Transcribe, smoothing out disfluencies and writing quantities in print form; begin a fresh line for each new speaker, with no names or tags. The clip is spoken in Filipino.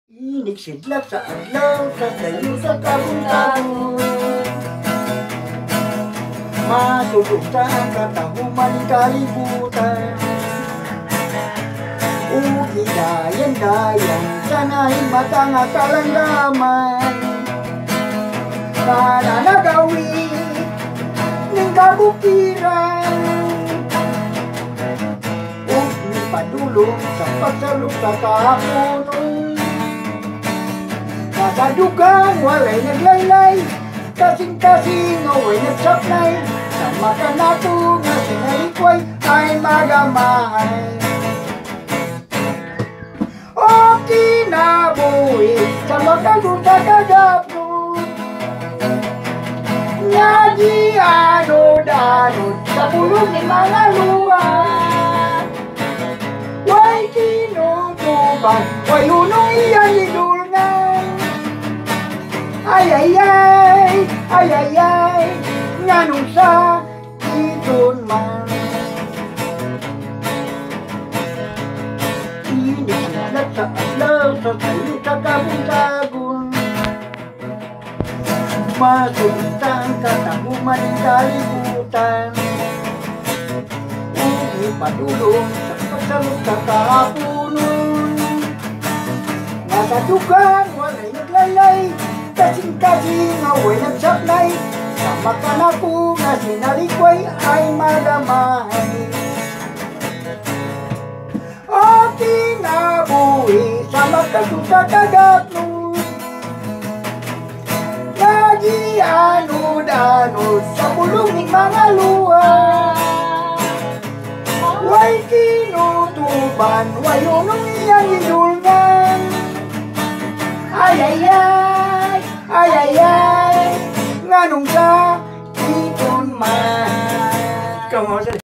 Inig sidlak sa adlaw, sa kayo sa kabuntagon. Matulog sa katahuman kalibutan. Ugidayan-dayan, sana'y matang kalanggaman. Pananagawi ng kabukiran. Ug padulong sa pagsalok sa kapunon. Kasadukan, walay naglaylay, kasing-kasing away nagsapnay. Sama ka na to nga sinalikway ay magamahay. O kinabuhi sa makaguta kagapon, nga di anod-anod sa pulong ni mga luwa. Way kinutuban, way hunong iyang idulngan. Ay ay ay, ay ay ay, nganong sa iton man. Inisinat sa adlaw, sa kayo sa kabuntagon. Masuntang katahuman ng kalibutan. Ipadulong sa pagsalok sa kapunon. Nasadukan, walay naglalay, kasing-kasing away nagsapnay. Sama ka na po nga sinalikway ay magamahay. O kinabuhi sa makaguta kagapon, lagi anod-anod sa bulong ng mga luha. Way kinutuban, way unong iyang idulngan. Ay ay ay, ay ay ay, nganong sa iton man. Come on,